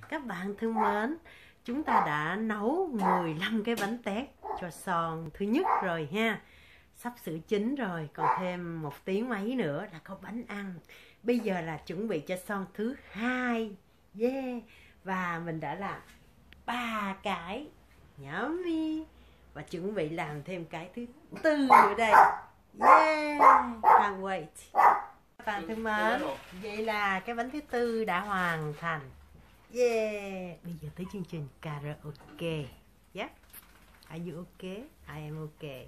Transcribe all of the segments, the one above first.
Các bạn thân mến, chúng ta đã nấu 15 cái bánh tét cho son thứ nhất rồi ha. Sắp sửa chín rồi, còn thêm 1 tiếng mấy nữa là có bánh ăn. Bây giờ là chuẩn bị cho son thứ hai. Yeah. Và mình đã làm 3 cái. Yummy. Và chuẩn bị làm thêm cái thứ tư nữa đây. Yeah. Can't wait. Các bạn thân mến, vậy là cái bánh thứ tư đã hoàn thành. Yeah. Bây giờ tới chương trình karaoke. Yeah. Are you okay? I am okay.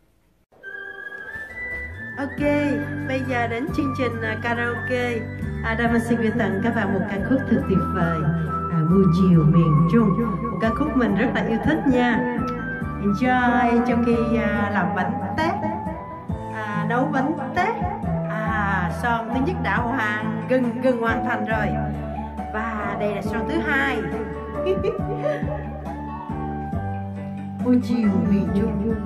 Ok, bây giờ đến chương trình karaoke. Đam xin gửi tặng các bạn một ca khúc thật tuyệt vời, Mưa chiều miền Trung. Một ca khúc mình rất là yêu thích nha. Enjoy trong khi làm bánh tét, nấu bánh tét. Son thứ nhất đã gần hoàn thành rồi. Và đây là son thứ hai. Mưa chiều miền Trung.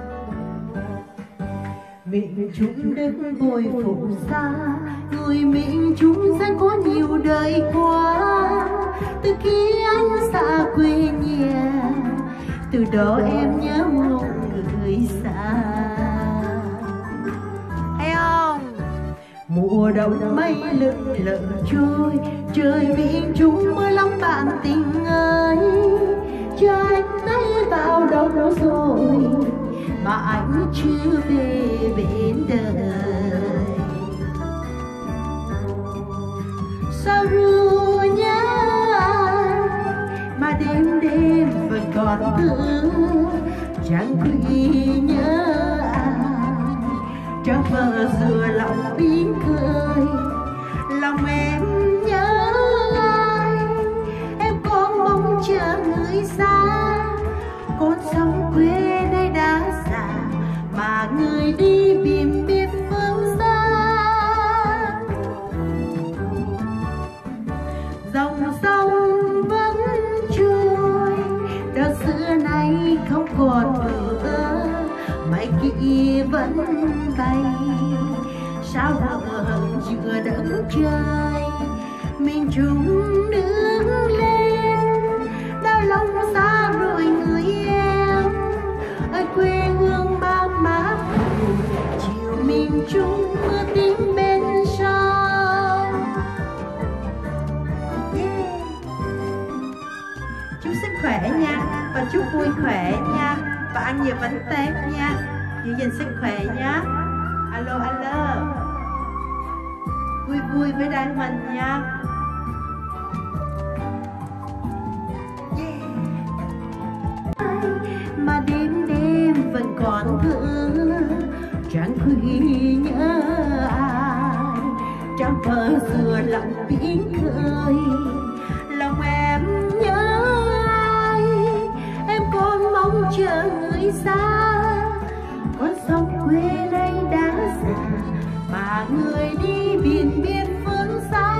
Miền Trung đất vội phù sa, người miền Trung gian có nhiều đời qua. Từ khi anh xa quê nhà, từ đó em nhớ một người xa. Thấy không? Mùa đông mây lững lờ trôi, trời miền Trung mưa lắm bạn tình ơi. Cho anh thấy vào đâu đó rồi mà anh chưa về bên đời. Sao ru nhớ ai mà đêm đêm vẫn còn thương, chẳng khuya nhớ ai trong vợ dừa lòng biến khơi. Lòng em nhớ ai, em có mong chờ người xa. Con sông quê đây đã già mà người đi biển biệt phương xa. Dòng sông vẫn trôi, đất xưa nay không còn nữa. Mây kia vẫn bay, sao hờn giữa đất trời. Miền Trung đứng lên, đã lâu xa rồi người em. Ở quê hương mang má buồn, chiều miền Trung mưa tím bên sông. Yeah. Chúc sức khỏe nha, và chúc vui khỏe nha, và ăn nhiều bánh tét nha, giữ gìn sức khỏe nhé. Alo alo, vui vui với Diamond nha. Mà đêm đêm vẫn còn thương, chẳng khuya nhớ ai trong vở xưa lòng biển khơi. Lòng em nhớ ai, em còn mong chờ người xa. Con sông quê đây đã già mà người đi biển biệt phương xa.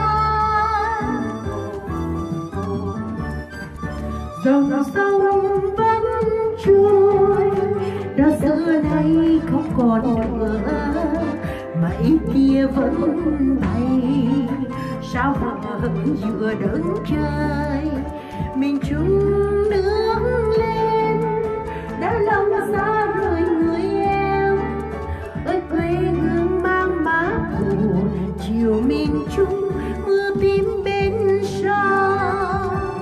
Dòng sông vẫn trôi, đó xưa nay không còn nữa. Mây kia vẫn bay, sao hờn giữa đất trời. Miền Trung nướng lên, đã lâu xa rồi người em. Ơi quê hương mang má buồn, chiều miền Trung mưa tím bên sông.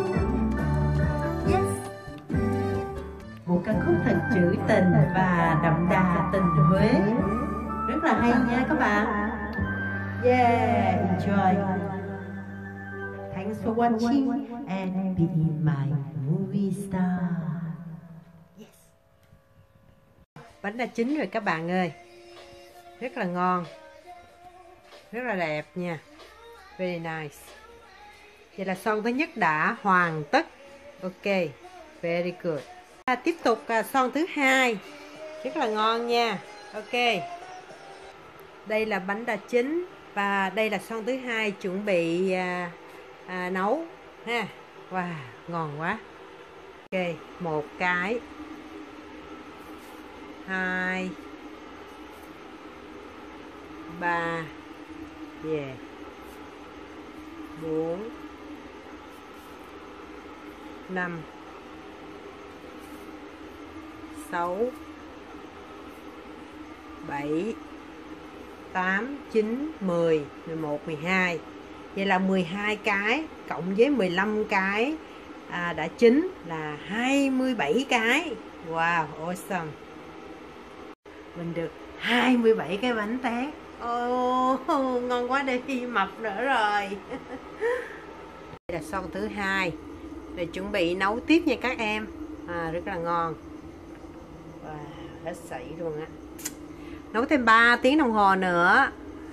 Một ca khúc thật trữ tình và đậm đà tình Huế, rất là hay nha các bạn. Yeah, enjoy. Thanks for watching and be my movie star. Yes. Bánh đã chín rồi các bạn ơi, rất là ngon, rất là đẹp nha. Very nice. Vậy là son thứ nhất đã hoàn tất. Ok, very good. Tiếp tục son thứ hai, rất là ngon nha. Ok, đây là bánh đã chín và đây là son thứ hai chuẩn bị nấu ha. Wow, ngon quá. Ok, một cái, 2, 3, yeah, 4, 5 6 7 8 9 10 11 12. Vậy là 12 cái cộng với 15 cái đã chín là 27 cái. Wow, awesome. Mình được 27 cái bánh tét. Ngon quá đi, mập nữa rồi. Đây là son thứ hai. Để chuẩn bị nấu tiếp nha các em. Rất là ngon. Wow, hết sảy luôn á. Nấu thêm 3 tiếng đồng hồ nữa.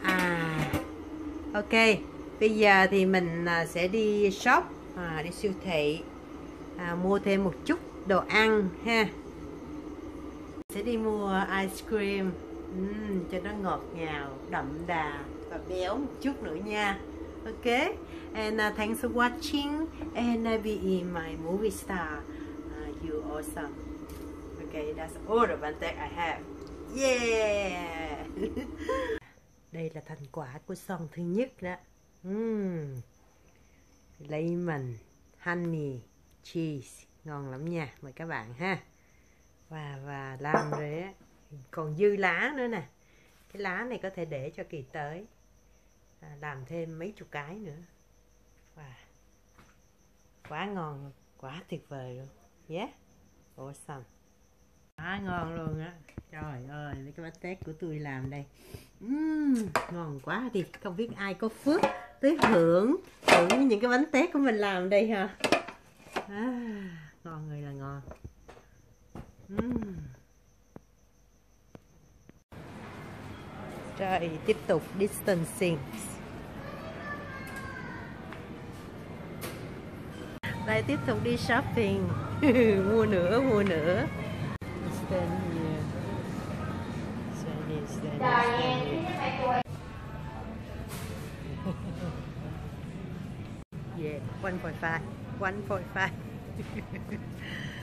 Ok, bây giờ thì mình sẽ đi shop, đi siêu thị, mua thêm một chút đồ ăn ha. Sẽ đi mua ice cream cho nó ngọt ngào, đậm đà và béo một chút nữa nha. Ok, and thanks for watching, and be in my movie star. You awesome. Okay, that's all the bánh tét I have. Yeah. Đây là thành quả của son thứ nhất đó. Lemon, honey, cheese, ngon lắm nha, mời các bạn ha. Và làm rồi á, còn dư lá nữa nè. Cái lá này có thể để cho kỳ tới, làm thêm mấy chục cái nữa. Quá ngon, quá tuyệt vời luôn. Yeah, awesome. Quá ngon luôn á. Trời ơi, mấy cái bánh tét của tôi làm đây. Ngon quá đi. Không biết ai có phước tới hưởng những cái bánh tét của mình làm đây ha. Ngon người là ngon. Rồi tiếp tục distancing. Đây tiếp tục đi shopping. Mua nữa. Stand here. Stand here. Yeah, 1.5.